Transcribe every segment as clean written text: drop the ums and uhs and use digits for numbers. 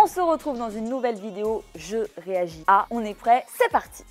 On se retrouve dans une nouvelle vidéo, je réagis à. On est prêt, c'est parti.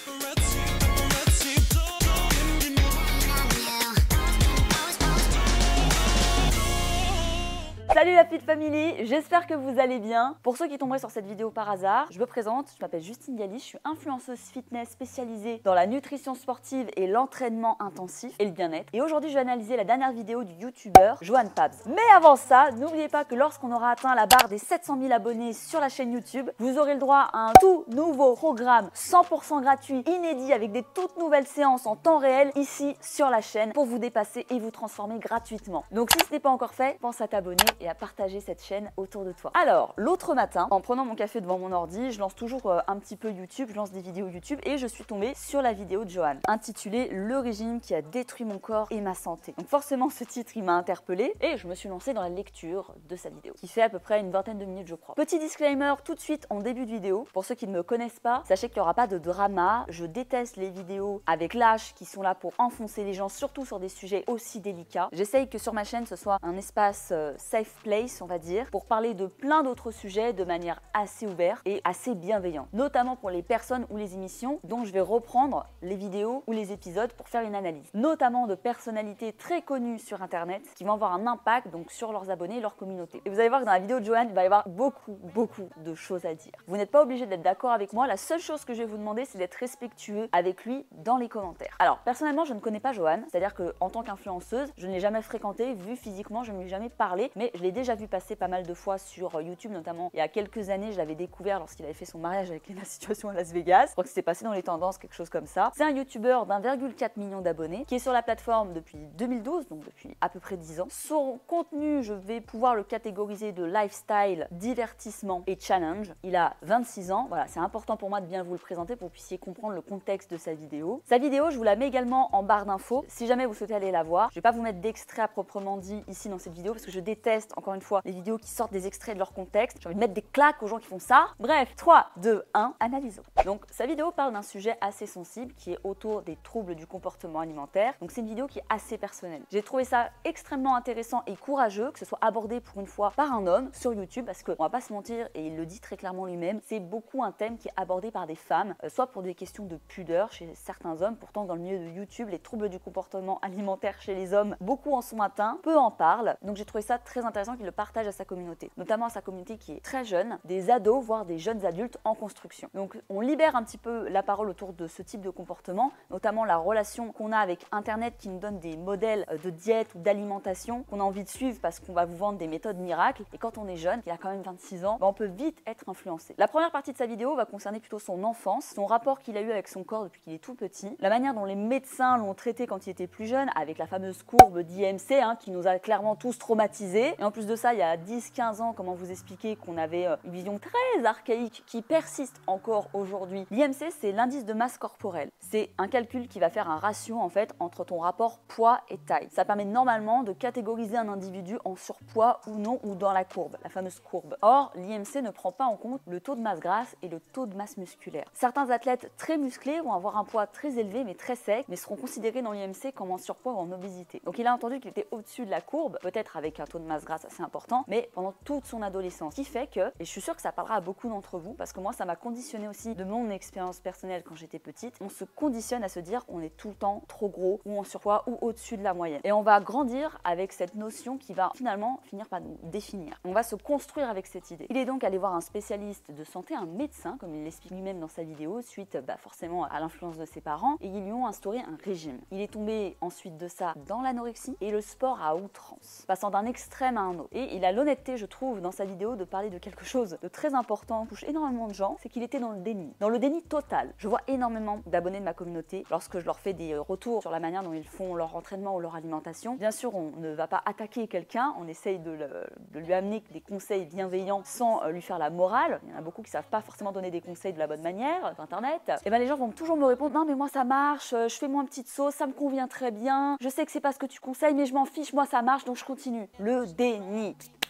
Salut la Fit Family, j'espère que vous allez bien. Pour ceux qui tomberaient sur cette vidéo par hasard, je me présente, je m'appelle Justine Galli, je suis influenceuse fitness spécialisée dans la nutrition sportive et l'entraînement intensif et le bien-être. Et aujourd'hui, je vais analyser la dernière vidéo du youtubeur Johan Pabs. Mais avant ça, n'oubliez pas que lorsqu'on aura atteint la barre des 700 000 abonnés sur la chaîne YouTube, vous aurez le droit à un tout nouveau programme 100% gratuit, inédit, avec des toutes nouvelles séances en temps réel ici sur la chaîne pour vous dépasser et vous transformer gratuitement. Donc si ce n'est pas encore fait, pense à t'abonner et à partager cette chaîne autour de toi. Alors, l'autre matin, en prenant mon café devant mon ordi, je lance toujours un petit peu YouTube, je lance des vidéos YouTube et je suis tombée sur la vidéo de Johan, intitulée « Le régime qui a détruit mon corps et ma santé ». Donc forcément, ce titre, il m'a interpellée et je me suis lancée dans la lecture de sa vidéo, qui fait à peu près une vingtaine de minutes, je crois. Petit disclaimer tout de suite en début de vidéo, pour ceux qui ne me connaissent pas, sachez qu'il n'y aura pas de drama, je déteste les vidéos avec lâches qui sont là pour enfoncer les gens, surtout sur des sujets aussi délicats. J'essaye que sur ma chaîne, ce soit un espace safe place, on va dire, pour parler de plein d'autres sujets de manière assez ouverte et assez bienveillante, notamment pour les personnes ou les émissions dont je vais reprendre les vidéos ou les épisodes pour faire une analyse, notamment de personnalités très connues sur internet qui vont avoir un impact donc sur leurs abonnés et leur communauté. Et vous allez voir que dans la vidéo de Johan, il va y avoir beaucoup de choses à dire. Vous n'êtes pas obligé d'être d'accord avec moi, la seule chose que je vais vous demander, c'est d'être respectueux avec lui dans les commentaires. Alors personnellement, je ne connais pas Johan, c'est-à-dire que en tant qu'influenceuse, je ne l'ai jamais fréquenté, vu physiquement, je ne lui ai jamais parlé, mais je l'ai déjà vu passer pas mal de fois sur YouTube, notamment il y a quelques années, je l'avais découvert lorsqu'il avait fait son mariage avec Lena Situation à Las Vegas. Je crois que c'était passé dans les tendances, quelque chose comme ça. C'est un YouTuber d'1,4 million d'abonnés qui est sur la plateforme depuis 2012, donc depuis à peu près 10 ans. Son contenu, je vais pouvoir le catégoriser de lifestyle, divertissement et challenge. Il a 26 ans, voilà, c'est important pour moi de bien vous le présenter pour que vous puissiez comprendre le contexte de sa vidéo. Sa vidéo, je vous la mets également en barre d'infos si jamais vous souhaitez aller la voir. Je vais pas vous mettre d'extrait à proprement dit ici dans cette vidéo parce que je déteste, encore une fois, les vidéos qui sortent des extraits de leur contexte. J'ai envie de mettre des claques aux gens qui font ça. Bref, 3, 2, 1, analysons. Donc sa vidéo parle d'un sujet assez sensible qui est autour des troubles du comportement alimentaire. Donc c'est une vidéo qui est assez personnelle. J'ai trouvé ça extrêmement intéressant et courageux que ce soit abordé pour une fois par un homme sur YouTube parce qu'on va pas se mentir et il le dit très clairement lui-même, c'est beaucoup un thème qui est abordé par des femmes, soit pour des questions de pudeur chez certains hommes. Pourtant dans le milieu de YouTube, les troubles du comportement alimentaire chez les hommes, beaucoup en sont atteints, peu en parlent. Donc j'ai trouvé ça très intéressant qu'il le partage à sa communauté, notamment à sa communauté qui est très jeune, des ados voire des jeunes adultes en construction. Donc on libère un petit peu la parole autour de ce type de comportement, notamment la relation qu'on a avec internet qui nous donne des modèles de diète ou d'alimentation qu'on a envie de suivre parce qu'on va vous vendre des méthodes miracles, et quand on est jeune, il a quand même 26 ans, on peut vite être influencé. La première partie de sa vidéo va concerner plutôt son enfance, son rapport qu'il a eu avec son corps depuis qu'il est tout petit, la manière dont les médecins l'ont traité quand il était plus jeune avec la fameuse courbe d'IMC qui nous a clairement tous traumatisés, et en plus de ça il y a 10-15 ans, comment vous expliquer qu'on avait une vision très archaïque qui persiste encore aujourd'hui. L'IMC, c'est l'indice de masse corporelle. C'est un calcul qui va faire un ratio en fait entre ton rapport poids et taille. Ça permet normalement de catégoriser un individu en surpoids ou non, ou dans la courbe, la fameuse courbe. Or, l'IMC ne prend pas en compte le taux de masse grasse et le taux de masse musculaire. Certains athlètes très musclés vont avoir un poids très élevé mais très sec, mais seront considérés dans l'IMC comme en surpoids ou en obésité. Donc il a entendu qu'il était au-dessus de la courbe, peut-être avec un taux de masse grasse assez important, mais pendant toute son adolescence. Ce qui fait que, et je suis sûre que ça parlera à beaucoup d'entre vous, parce que moi ça m'a conditionné aussi de mon expérience personnelle quand j'étais petite, on se conditionne à se dire qu'on est tout le temps trop gros ou en surpoids ou au-dessus de la moyenne. Et on va grandir avec cette notion qui va finalement finir par nous définir. On va se construire avec cette idée. Il est donc allé voir un spécialiste de santé, un médecin, comme il l'explique lui-même dans sa vidéo, suite forcément à l'influence de ses parents, et ils lui ont instauré un régime. Il est tombé ensuite de ça dans l'anorexie et le sport à outrance, passant d'un extrême à un autre. Et il a l'honnêteté, je trouve, dans sa vidéo de parler de quelque chose de très important, touche énormément de gens, c'est qu'il était dans le déni total. Je vois énormément d'abonnés de ma communauté lorsque je leur fais des retours sur la manière dont ils font leur entraînement ou leur alimentation. Bien sûr, on ne va pas attaquer quelqu'un, on essaye de lui amener des conseils bienveillants sans lui faire la morale. Il y en a beaucoup qui savent pas forcément donner des conseils de la bonne manière sur internet. Et ben les gens vont toujours me répondre: non mais moi ça marche, je fais moi une petite sauce, ça me convient très bien, je sais que c'est pas ce que tu conseilles mais je m'en fiche, moi ça marche donc je continue. Le déni.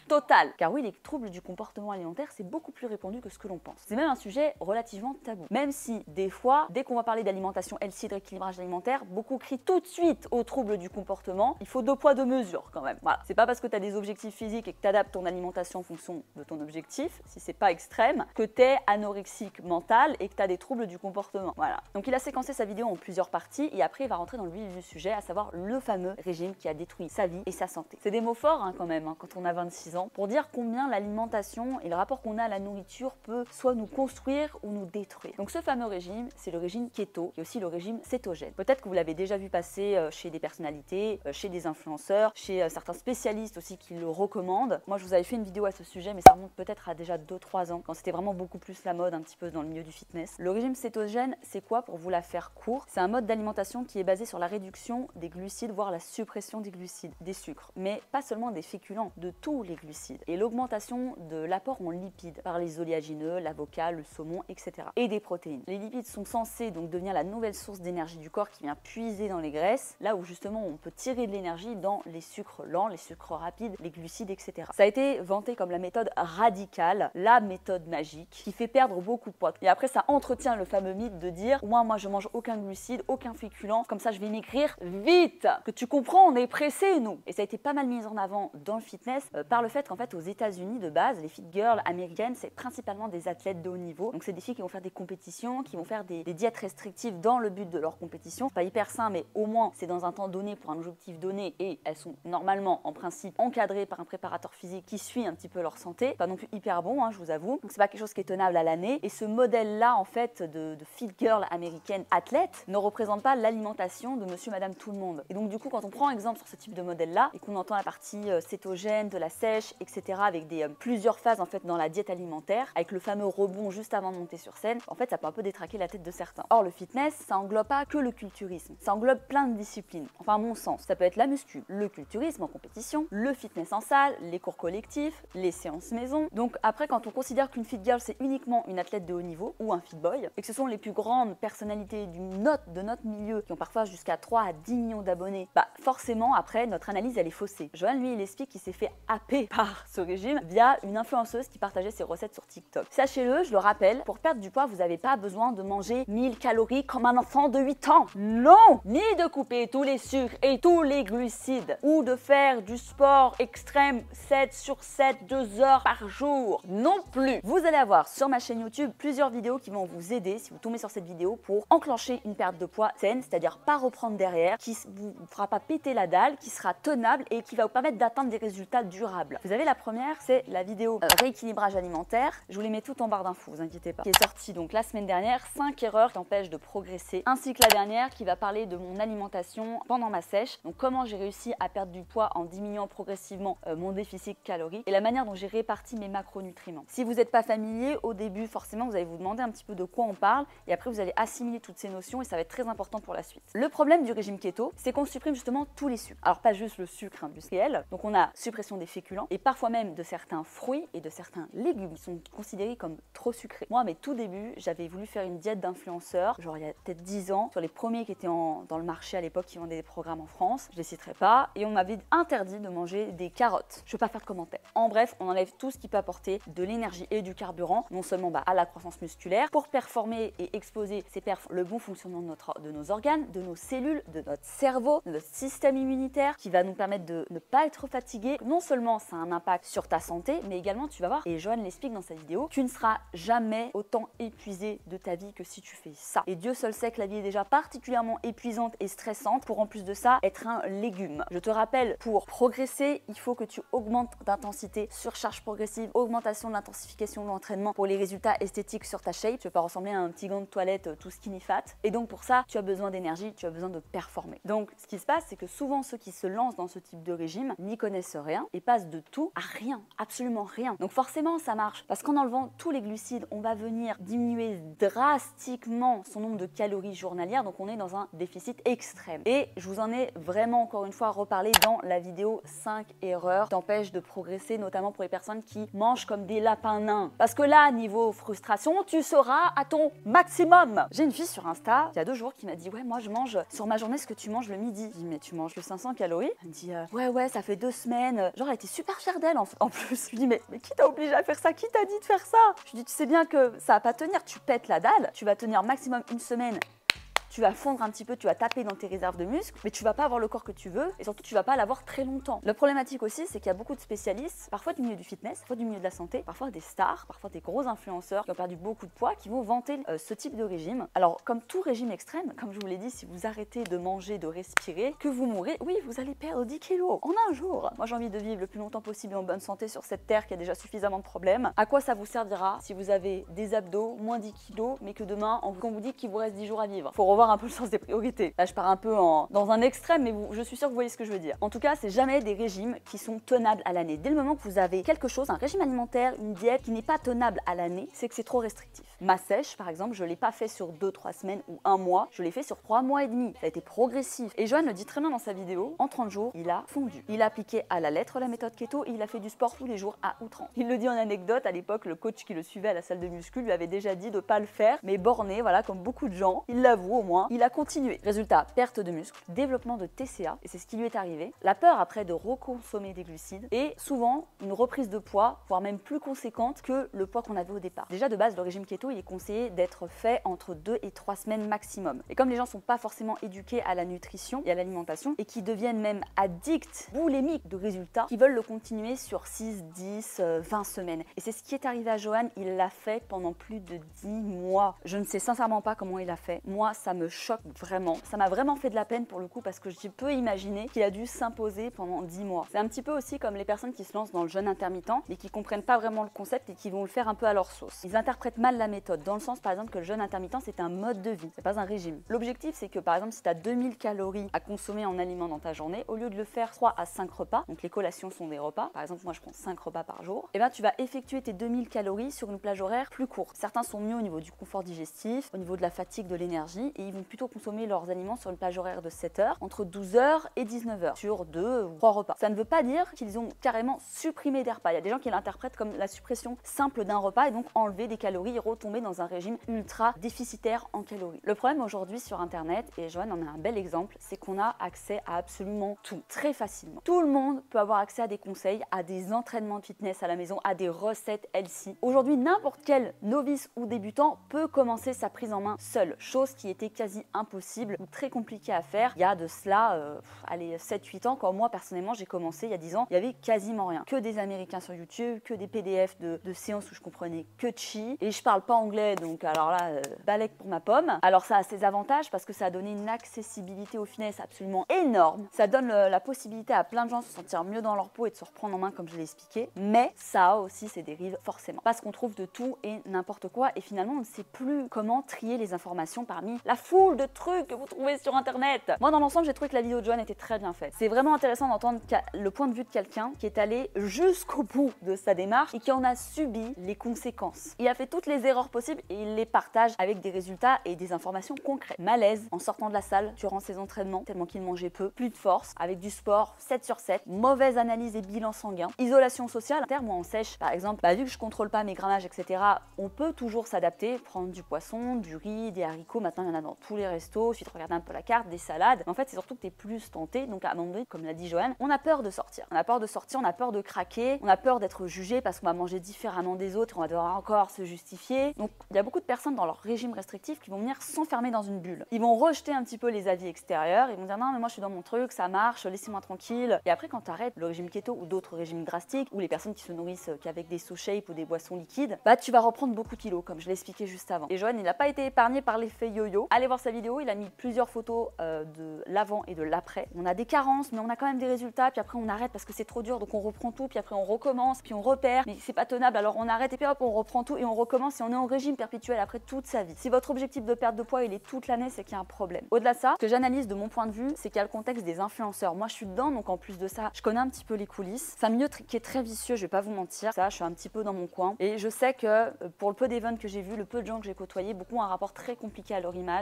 total. Car oui, les troubles du comportement alimentaire, c'est beaucoup plus répandu que ce que l'on pense. C'est même un sujet relativement tabou. Même si, des fois, dès qu'on va parler d'alimentation healthy, de rééquilibrage alimentaire, beaucoup crient tout de suite aux troubles du comportement. Il faut 2 poids 2 mesures quand même. Voilà. C'est pas parce que tu as des objectifs physiques et que tu adaptes ton alimentation en fonction de ton objectif, si c'est pas extrême, que tu es anorexique mental et que tu as des troubles du comportement. Voilà. Donc il a séquencé sa vidéo en plusieurs parties et après il va rentrer dans le vif du sujet, à savoir le fameux régime qui a détruit sa vie et sa santé. C'est des mots forts quand même quand on a 26 ans pour dire combien l'alimentation et le rapport qu'on a à la nourriture peut soit nous construire ou nous détruire. Donc ce fameux régime, c'est le régime keto et aussi le régime cétogène. Peut-être que vous l'avez déjà vu passer chez des personnalités, chez des influenceurs, chez certains spécialistes aussi qui le recommandent. Moi je vous avais fait une vidéo à ce sujet mais ça remonte peut-être à déjà 2-3 ans quand c'était vraiment beaucoup plus la mode un petit peu dans le milieu du fitness. Le régime cétogène, c'est quoi pour vous la faire court? C'est un mode d'alimentation qui est basé sur la réduction des glucides, voire la suppression des glucides, des sucres, mais pas seulement des féculents, de tous les glucides, et l'augmentation de l'apport en lipides par les oléagineux, l'avocat, le saumon, etc. et des protéines. Les lipides sont censés donc devenir la nouvelle source d'énergie du corps qui vient puiser dans les graisses, là où justement on peut tirer de l'énergie dans les sucres lents, les sucres rapides, les glucides, etc. Ça a été vanté comme la méthode radicale, la méthode magique, qui fait perdre beaucoup de poids. Et après ça entretient le fameux mythe de dire moi je mange aucun glucide, aucun féculent, comme ça je vais maigrir vite. Que tu comprends, on est pressés nous. Et ça a été pas mal mis en avant dans le fitness par le fait qu'en fait aux États-Unis de base, les fit girls américaines, c'est principalement des athlètes de haut niveau. Donc c'est des filles qui vont faire des compétitions, qui vont faire des diètes restrictives dans le but de leur compétition. C'est pas hyper sain, mais au moins c'est dans un temps donné pour un objectif donné et elles sont normalement en principe encadrées par un préparateur physique qui suit un petit peu leur santé. Pas non plus hyper bon, je vous avoue. Donc c'est pas quelque chose qui est tenable à l'année. Et ce modèle-là en fait de fit girl américaine athlète ne représente pas l'alimentation de monsieur, madame, tout le monde. Et donc du coup quand on prend exemple sur ce type de modèle-là et qu'on entend la partie cétogène, de la sèche, etc. avec plusieurs phases en fait dans la diète alimentaire, avec le fameux rebond juste avant de monter sur scène, en fait ça peut un peu détraquer la tête de certains. Or le fitness, ça englobe pas que le culturisme, ça englobe plein de disciplines. Enfin à mon sens, ça peut être la muscu, le culturisme en compétition, le fitness en salle, les cours collectifs, les séances maison. Donc après quand on considère qu'une fit girl c'est uniquement une athlète de haut niveau ou un fit boy et que ce sont les plus grandes personnalités de notre milieu qui ont parfois jusqu'à 3 à 10 millions d'abonnés, bah forcément après notre analyse elle est faussée. Johan lui il explique qu'il s'est fait happer par ce régime via une influenceuse qui partageait ses recettes sur TikTok. Sachez-le, je le rappelle, pour perdre du poids vous n'avez pas besoin de manger 1000 calories comme un enfant de 8 ans. Non! Ni de couper tous les sucres et tous les glucides ou de faire du sport extrême 7 sur 7, 2 heures par jour. Non plus. Vous allez avoir sur ma chaîne YouTube plusieurs vidéos qui vont vous aider si vous tombez sur cette vidéo pour enclencher une perte de poids saine, c'est-à-dire pas reprendre derrière, qui ne vous fera pas péter la dalle, qui sera tenable et qui va vous permettre d'atteindre des résultats durables. Vous avez la première, c'est la vidéo rééquilibrage alimentaire. Je vous les mets tout en barre d'infos, vous inquiétez pas. Qui est sortie donc la semaine dernière, 5 erreurs qui t'empêchent de progresser, ainsi que la dernière qui va parler de mon alimentation pendant ma sèche. Donc comment j'ai réussi à perdre du poids en diminuant progressivement mon déficit calorique et la manière dont j'ai réparti mes macronutriments. Si vous n'êtes pas familier, au début forcément vous allez vous demander un petit peu de quoi on parle et après vous allez assimiler toutes ces notions et ça va être très important pour la suite. Le problème du régime keto, c'est qu'on supprime justement tous les sucres. Alors pas juste le sucre industriel, donc on a suppression des féculents et parfois même de certains fruits et de certains légumes qui sont considérés comme trop sucrés. Moi à mes tout débuts, j'avais voulu faire une diète d'influenceur, genre il y a peut-être 10 ans, sur les premiers qui étaient dans le marché à l'époque qui vendaient des programmes en France, je les citerai pas, et on m'avait interdit de manger des carottes. Je ne vais pas faire de commentaires. En bref, on enlève tout ce qui peut apporter de l'énergie et du carburant, non seulement à la croissance musculaire, pour performer et exposer ces perfs, le bon fonctionnement de nos organes, de nos cellules, de notre cerveau, de notre système immunitaire, qui va nous permettre de ne pas être fatigué. Non seulement ça a un impact sur ta santé, mais également tu vas voir, et Johan l'explique dans sa vidéo, tu ne seras jamais autant épuisé de ta vie que si tu fais ça. Et Dieu seul sait que la vie est déjà particulièrement épuisante et stressante pour en plus de ça être un légume. Je te rappelle, pour progresser, il faut que tu augmentes d'intensité, surcharge progressive, augmentation de l'intensification de l'entraînement pour les résultats esthétiques sur ta shape. Tu ne veux pas ressembler à un petit gant de toilette tout skinny fat. Et donc pour ça, tu as besoin d'énergie, tu as besoin de performer. Donc ce qui se passe, c'est que souvent ceux qui se lancent dans ce type de régime n'y connaissent rien et passent de tout à rien, absolument rien. Donc forcément ça marche parce qu'en enlevant tous les glucides, on va venir diminuer drastiquement son nombre de calories journalières, donc on est dans un déficit extrême. Et je vous en ai vraiment encore une fois reparlé dans la vidéo 5 erreurs qui t'empêchent de progresser, notamment pour les personnes qui mangent comme des lapins nains. Parce que là, niveau frustration, tu seras à ton maximum. J'ai une fille sur Insta, il y a 2 jours, qui m'a dit ouais, moi je mange sur ma journée ce que tu manges le midi. Je dis mais tu manges que 500 calories? Elle me dit ouais, ça fait 2 semaines. Genre elle était super fière d'elle en plus. Je lui dis mais qui t'a obligé à faire ça? Qui t'a dit de faire ça? Je lui dis tu sais bien que ça va pas tenir, tu pètes la dalle, tu vas tenir maximum une semaine. Tu vas fondre un petit peu, tu vas taper dans tes réserves de muscles, mais tu vas pas avoir le corps que tu veux et surtout tu vas pas l'avoir très longtemps. Le problématique aussi, c'est qu'il y a beaucoup de spécialistes, parfois du milieu du fitness, parfois du milieu de la santé, parfois des stars, parfois des gros influenceurs qui ont perdu beaucoup de poids, qui vont vanter ce type de régime. Alors comme tout régime extrême, comme je vous l'ai dit, si vous arrêtez de manger, de respirer, que vous mourrez, oui, vous allez perdre 10 kilos en un jour. Moi j'ai envie de vivre le plus longtemps possible en bonne santé sur cette terre qui a déjà suffisamment de problèmes. À quoi ça vous servira si vous avez des abdos, moins 10 kilos, mais que demain on vous dit qu'il vous reste 10 jours à vivre? Faut revoir un peu le sens des priorités. Là, je pars un peu dans un extrême, mais je suis sûre que vous voyez ce que je veux dire. En tout cas, c'est jamais des régimes qui sont tenables à l'année. Dès le moment que vous avez quelque chose, un régime alimentaire, une diète qui n'est pas tenable à l'année, c'est que c'est trop restrictif. Ma sèche, par exemple, je ne l'ai pas fait sur 2-3 semaines ou un mois, je l'ai fait sur 3 mois et demi. Ça a été progressif. Et Johan le dit très bien dans sa vidéo, en 30 jours, il a fondu. Il a appliqué à la lettre la méthode keto et il a fait du sport tous les jours à outrance. Il le dit en anecdote, à l'époque, le coach qui le suivait à la salle de muscu lui avait déjà dit de ne pas le faire, mais borné, voilà, comme beaucoup de gens. Il l'avoue au moins, il a continué. Résultat, perte de muscle, développement de TCA, et c'est ce qui lui est arrivé. La peur après de reconsommer des glucides et souvent une reprise de poids, voire même plus conséquente que le poids qu'on avait au départ. Déjà de base, le régime keto, il est conseillé d'être fait entre 2 et 3 semaines maximum. Et comme les gens ne sont pas forcément éduqués à la nutrition et à l'alimentation et qui deviennent même addicts, boulémiques de résultats, qui veulent le continuer sur 6, 10, 20 semaines. Et c'est ce qui est arrivé à Johan, il l'a fait pendant plus de 10 mois. Je ne sais sincèrement pas comment il a fait. Moi, ça me choque vraiment. Ça m'a vraiment fait de la peine pour le coup parce que je peux imaginer qu'il a dû s'imposer pendant 10 mois. C'est un petit peu aussi comme les personnes qui se lancent dans le jeûne intermittent mais qui comprennent pas vraiment le concept et qui vont le faire un peu à leur sauce. Ils interprètent mal la méthode dans le sens par exemple que le jeûne intermittent c'est un mode de vie, c'est pas un régime. L'objectif c'est que par exemple si tu as 2000 calories à consommer en aliments dans ta journée, au lieu de le faire 3 à 5 repas, donc les collations sont des repas, par exemple moi je prends 5 repas par jour, et bien tu vas effectuer tes 2000 calories sur une plage horaire plus courte. Certains sont mieux au niveau du confort digestif, au niveau de la fatigue, de l'énergie et ils vont plutôt consommer leurs aliments sur une plage horaire de 7 heures, entre 12h et 19h, sur 2 ou 3 repas. Ça ne veut pas dire qu'ils ont carrément supprimé des repas. Il y a des gens qui l'interprètent comme la suppression simple d'un repas et donc enlever des calories et retomber dans un régime ultra déficitaire en calories. Le problème aujourd'hui sur internet, et Johan en a un bel exemple, c'est qu'on a accès à absolument tout, très facilement. Tout le monde peut avoir accès à des conseils, à des entraînements de fitness à la maison, à des recettes healthy. Aujourd'hui, n'importe quel novice ou débutant peut commencer sa prise en main seul, chose qui était quasi impossible ou très compliquée à faire il y a de cela, 7-8 ans, quand moi personnellement j'ai commencé il y a 10 ans, il y avait quasiment rien. Que des Américains sur YouTube, que des PDF de séances où je comprenais que chi. Et je parle pas anglais, donc alors là, balèque pour ma pomme. Alors ça a ses avantages parce que ça a donné une accessibilité au fitness absolument énorme. Ça donne la possibilité à plein de gens de se sentir mieux dans leur peau et de se reprendre en main comme je l'ai expliqué. Mais ça a aussi ses dérives forcément. Parce qu'on trouve de tout et n'importe quoi et finalement on ne sait plus comment trier les informations parmi la foule de trucs que vous trouvez sur internet. Moi dans l'ensemble j'ai trouvé que la vidéo de Johan était très bien faite. C'est vraiment intéressant d'entendre le point de vue de quelqu'un qui est allé jusqu'au bout de sa démarche et qui en a subi les conséquences. Il a fait toutes les erreurs possibles et il les partage avec des résultats et des informations concrètes. Malaise en sortant de la salle durant ses entraînements tellement qu'il mangeait peu, plus de force, avec du sport 7/7, mauvaise analyse et bilan sanguin, isolation sociale. Moi en sèche par exemple, vu que je contrôle pas mes grammages etc, on peut toujours s'adapter, prendre du poisson, du riz, des haricots, maintenant il y en a dans tous les restos, ensuite regarder un peu la carte, des salades. Mais en fait c'est surtout que tu es plus tenté, donc à un moment donné, comme l'a dit Johan, on a peur de sortir. On a peur de sortir, on a peur de craquer, on a peur d'être jugé parce qu'on va manger différemment des autres et on va devoir encore se justifier. Donc il y a beaucoup de personnes dans leur régime restrictif qui vont venir s'enfermer dans une bulle. Ils vont rejeter un petit peu les avis extérieurs, ils vont dire non mais moi je suis dans mon truc, ça marche, laissez-moi tranquille. Et après quand tu arrêtes le régime keto ou d'autres régimes drastiques ou les personnes qui se nourrissent qu'avec des SoShape ou des boissons liquides, tu vas reprendre beaucoup de kilos comme je l'ai expliqué juste avant. Et Johan il n'a pas été épargné par l'effet yo-yo. Allez voir sa vidéo, il a mis plusieurs photos de l'avant et de l'après. On a des carences mais on a quand même des résultats, puis après on arrête parce que c'est trop dur donc on reprend tout, puis après on recommence, puis on repère, mais c'est pas tenable alors on arrête et puis hop on reprend tout et on recommence et on est en régime perpétuel après toute sa vie. Si votre objectif de perte de poids il est toute l'année, c'est qu'il y a un problème. Au-delà de ça, ce que j'analyse de mon point de vue, c'est qu'il y a le contexte des influenceurs. Moi je suis dedans donc en plus de ça, je connais un petit peu les coulisses. C'est un milieu qui est très vicieux, je vais pas vous mentir. Ça, je suis un petit peu dans mon coin et je sais que pour le peu d'events que j'ai vu, le peu de gens que j'ai côtoyés, beaucoup ont un rapport très compliqué à leur image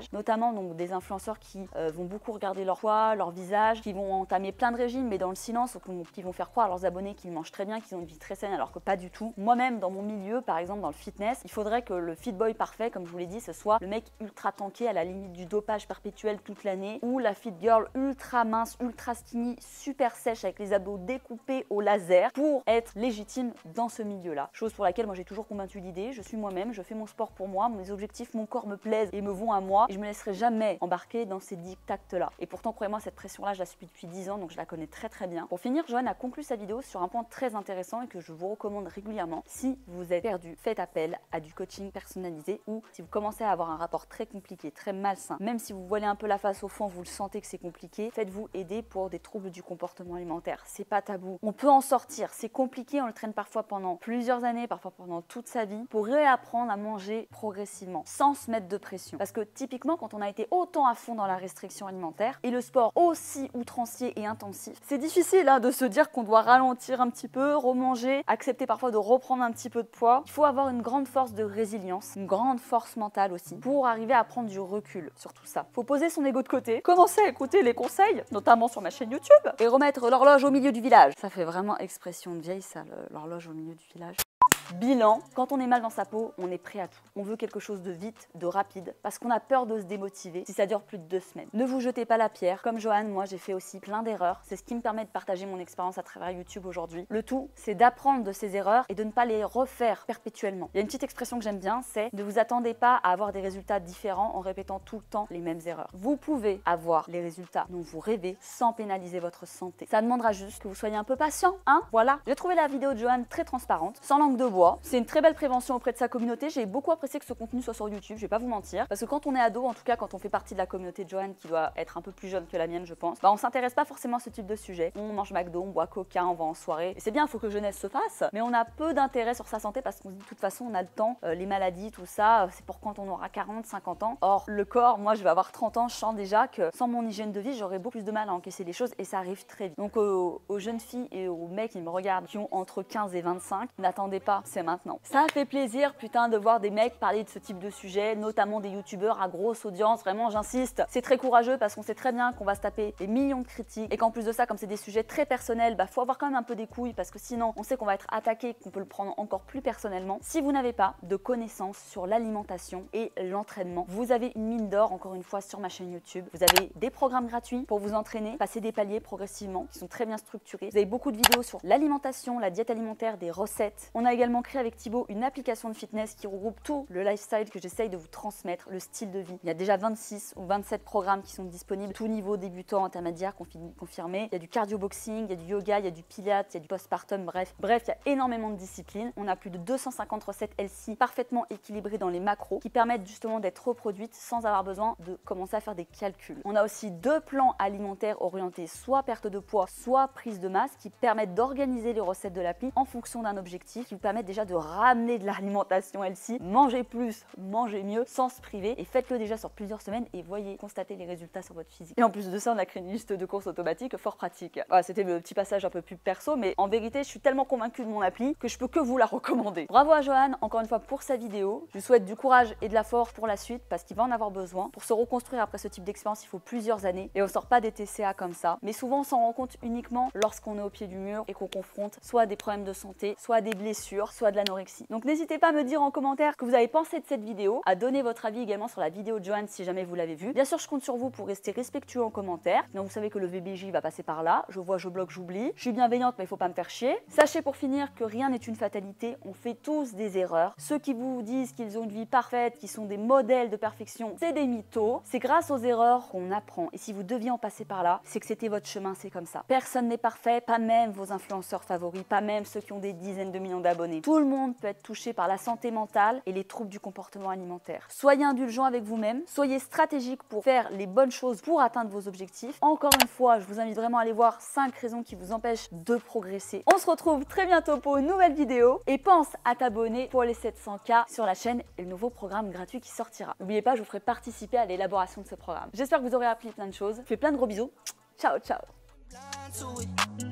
visage, notamment donc des influenceurs qui vont beaucoup regarder leur poids, leur visage, qui vont entamer plein de régimes mais dans le silence, qui vont faire croire à leurs abonnés qu'ils mangent très bien, qu'ils ont une vie très saine alors que pas du tout. Moi-même dans mon milieu, par exemple dans le fitness, il faudrait que le fit boy parfait, comme je vous l'ai dit, ce soit le mec ultra tanké à la limite du dopage perpétuel toute l'année, ou la fit girl ultra mince, ultra skinny, super sèche avec les abdos découpés au laser pour être légitime dans ce milieu-là. Chose pour laquelle moi j'ai toujours combattu l'idée, je suis moi-même, je fais mon sport pour moi, mes objectifs, mon corps me plaisent et me vont à moi et je me laisserai jamais embarquer dans ces dictates-là. Et pourtant, croyez-moi, cette pression-là, je la subis depuis 10 ans, donc je la connais très très bien. Pour finir, Joanne a conclu sa vidéo sur un point très intéressant et que je vous recommande régulièrement. Si vous êtes perdu, faites appel à du coaching personnalisé, ou si vous commencez à avoir un rapport très compliqué, très malsain, même si vous voilez un peu la face au fond, vous le sentez que c'est compliqué, faites-vous aider pour des troubles du comportement alimentaire. C'est pas tabou. On peut en sortir. C'est compliqué, on le traîne parfois pendant plusieurs années, parfois pendant toute sa vie, pour réapprendre à manger progressivement, sans se mettre de pression. Parce que typiquement, quand on a été autant à fond dans la restriction alimentaire et le sport aussi outrancier et intensif, c'est difficile de se dire qu'on doit ralentir un petit peu, remanger, accepter parfois de reprendre un petit peu de poids. Il faut avoir une grande force de résilience, une grande force mentale aussi, pour arriver à prendre du recul sur tout ça. Faut poser son ego de côté, commencer à écouter les conseils, notamment sur ma chaîne YouTube, et remettre l'horloge au milieu du village. Ça fait vraiment expression de vieille, ça, l'horloge au milieu du village. Bilan, quand on est mal dans sa peau, on est prêt à tout. On veut quelque chose de vite, de rapide, parce qu'on a peur de se démotiver si ça dure plus de 2 semaines. Ne vous jetez pas la pierre. Comme Joanne, moi j'ai fait aussi plein d'erreurs. C'est ce qui me permet de partager mon expérience à travers YouTube aujourd'hui. Le tout, c'est d'apprendre de ces erreurs et de ne pas les refaire perpétuellement. Il y a une petite expression que j'aime bien, c'est ne vous attendez pas à avoir des résultats différents en répétant tout le temps les mêmes erreurs. Vous pouvez avoir les résultats dont vous rêvez sans pénaliser votre santé. Ça demandera juste que vous soyez un peu patient, hein. Voilà. J'ai trouvé la vidéo de Joanne très transparente, sans langue de bois. C'est une très belle prévention auprès de sa communauté. J'ai beaucoup apprécié que ce contenu soit sur YouTube, je vais pas vous mentir. Parce que quand on est ado, en tout cas quand on fait partie de la communauté de Joanne, qui doit être un peu plus jeune que la mienne je pense, on s'intéresse pas forcément à ce type de sujet. On mange McDo, on boit Coca, on va en soirée. Et c'est bien, il faut que jeunesse se fasse, mais on a peu d'intérêt sur sa santé parce qu'on se dit de toute façon on a le temps, les maladies, tout ça, c'est pour quand on aura 40, 50 ans. Or, le corps, moi je vais avoir 30 ans, je sens déjà que sans mon hygiène de vie, j'aurais beaucoup plus de mal à encaisser les choses et ça arrive très vite. Donc aux jeunes filles et aux mecs qui me regardent, qui ont entre 15 et 25, n'attendez pas, c'est maintenant. Ça fait plaisir, putain, de voir des mecs parler de ce type de sujet, notamment des youtubeurs à grosse audience, vraiment j'insiste. C'est très courageux parce qu'on sait très bien qu'on va se taper des millions de critiques et qu'en plus de ça, comme c'est des sujets très personnels, faut avoir quand même un peu des couilles parce que sinon on sait qu'on va être attaqué, qu'on peut le prendre encore plus personnellement. Si vous n'avez pas de connaissances sur l'alimentation et l'entraînement, vous avez une mine d'or encore une fois sur ma chaîne YouTube. Vous avez des programmes gratuits pour vous entraîner, passer des paliers progressivement qui sont très bien structurés. Vous avez beaucoup de vidéos sur l'alimentation, la diète alimentaire, des recettes. On a également créé avec Thibaut une application de fitness qui regroupe tout le lifestyle que j'essaye de vous transmettre, le style de vie. Il y a déjà 26 ou 27 programmes qui sont disponibles, tout niveau débutant, intermédiaire, confirmé. Il y a du cardio boxing, il y a du yoga, il y a du pilates, il y a du postpartum, bref, il y a énormément de disciplines. On a plus de 250 recettes LC parfaitement équilibrées dans les macros qui permettent justement d'être reproduites sans avoir besoin de commencer à faire des calculs. On a aussi 2 plans alimentaires orientés soit perte de poids, soit prise de masse qui permettent d'organiser les recettes de l'appli en fonction d'un objectif, qui vous permettent déjà de ramener de l'alimentation healthy, mangez plus, mangez mieux, sans se priver et faites-le déjà sur plusieurs semaines et voyez, constatez les résultats sur votre physique. Et en plus de ça, on a créé une liste de courses automatiques fort pratique. Voilà, c'était le petit passage un peu plus perso, mais en vérité, je suis tellement convaincue de mon appli que je peux que vous la recommander. Bravo à Joanne, encore une fois, pour sa vidéo. Je lui souhaite du courage et de la force pour la suite parce qu'il va en avoir besoin. Pour se reconstruire après ce type d'expérience, il faut plusieurs années et on sort pas des TCA comme ça. Mais souvent, on s'en rend compte uniquement lorsqu'on est au pied du mur et qu'on confronte soit des problèmes de santé, soit des blessures, soit de l'anorexie. Donc n'hésitez pas à me dire en commentaire ce que vous avez pensé de cette vidéo, à donner votre avis également sur la vidéo de Joanne si jamais vous l'avez vue. Bien sûr, je compte sur vous pour rester respectueux en commentaire. Donc vous savez que le VBJ va passer par là. Je vois, je bloque, j'oublie. Je suis bienveillante, mais il faut pas me faire chier. Sachez pour finir que rien n'est une fatalité. On fait tous des erreurs. Ceux qui vous disent qu'ils ont une vie parfaite, qui sont des modèles de perfection, c'est des mythos. C'est grâce aux erreurs qu'on apprend. Et si vous deviez en passer par là, c'est que c'était votre chemin, c'est comme ça. Personne n'est parfait, pas même vos influenceurs favoris, pas même ceux qui ont des dizaines de millions d'abonnés. Tout le monde peut être touché par la santé mentale et les troubles du comportement alimentaire. Soyez indulgent avec vous-même, soyez stratégique pour faire les bonnes choses pour atteindre vos objectifs. Encore une fois, je vous invite vraiment à aller voir 5 raisons qui vous empêchent de progresser. On se retrouve très bientôt pour une nouvelle vidéo et pense à t'abonner pour les 700K sur la chaîne et le nouveau programme gratuit qui sortira. N'oubliez pas, je vous ferai participer à l'élaboration de ce programme. J'espère que vous aurez appris plein de choses. Je vous fais plein de gros bisous. Ciao, ciao.